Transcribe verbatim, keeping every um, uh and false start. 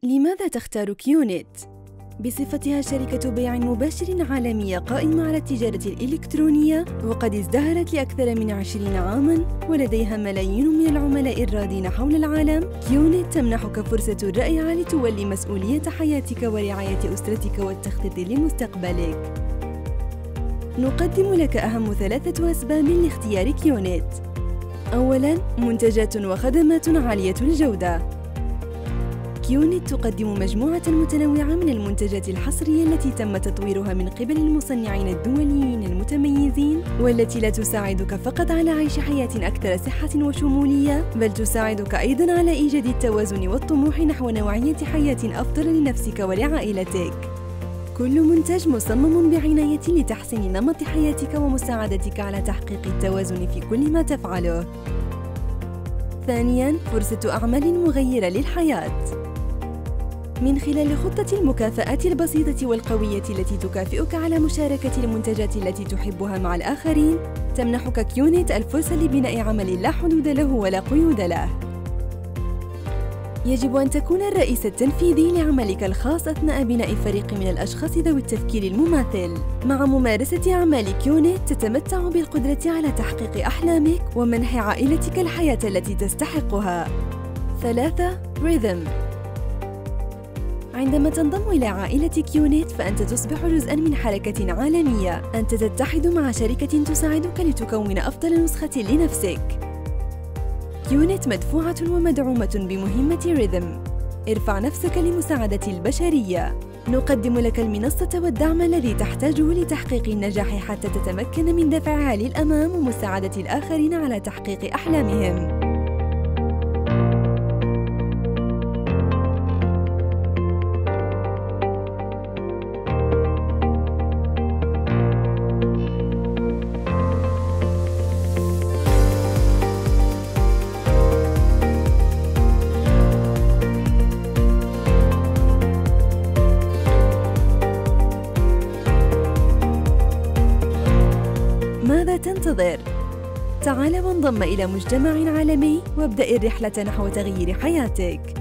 لماذا تختار كيونت؟ بصفتها شركة بيع مباشر عالمية قائمة على التجارة الإلكترونية، وقد ازدهرت لأكثر من عشرين عاماً ولديها ملايين من العملاء الراضين حول العالم، كيونت تمنحك فرصة رائعة لتولي مسؤولية حياتك ورعاية أسرتك والتخطيط لمستقبلك. نقدم لك أهم ثلاثة أسباب لاختيار كيونت. أولاً، منتجات وخدمات عالية الجودة. كيونت تقدم مجموعة متنوعة من المنتجات الحصرية التي تم تطويرها من قبل المصنعين الدوليين المتميزين، والتي لا تساعدك فقط على عيش حياة أكثر صحة وشمولية، بل تساعدك أيضاً على إيجاد التوازن والطموح نحو نوعية حياة أفضل لنفسك ولعائلتك. كل منتج مصمم بعناية لتحسين نمط حياتك ومساعدتك على تحقيق التوازن في كل ما تفعله. ثانياً، فرصة أعمال مغيرة للحياة. من خلال خطة المكافآت البسيطة والقوية التي تكافئك على مشاركة المنتجات التي تحبها مع الآخرين، تمنحك كيونت الفرصة لبناء عمل لا حدود له ولا قيود له. يجب أن تكون الرئيس التنفيذي لعملك الخاص أثناء بناء فريق من الأشخاص ذوي التفكير المماثل. مع ممارسة أعمال كيونت تتمتع بالقدرة على تحقيق أحلامك ومنح عائلتك الحياة التي تستحقها. ثلاثة، ريذم. عندما تنضم إلى عائلة كيونت فأنت تصبح جزءاً من حركة عالمية. أنت تتحد مع شركة تساعدك لتكون أفضل نسخة لنفسك. كيونت مدفوعة ومدعومة بمهمة ريذم. ارفع نفسك لمساعدة البشرية. نقدم لك المنصة والدعم الذي تحتاجه لتحقيق النجاح حتى تتمكن من دفعها للأمام ومساعدة الآخرين على تحقيق أحلامهم. ماذا تنتظر؟ تعال وانضم إلى مجتمع عالمي وابدأ الرحلة نحو تغيير حياتك.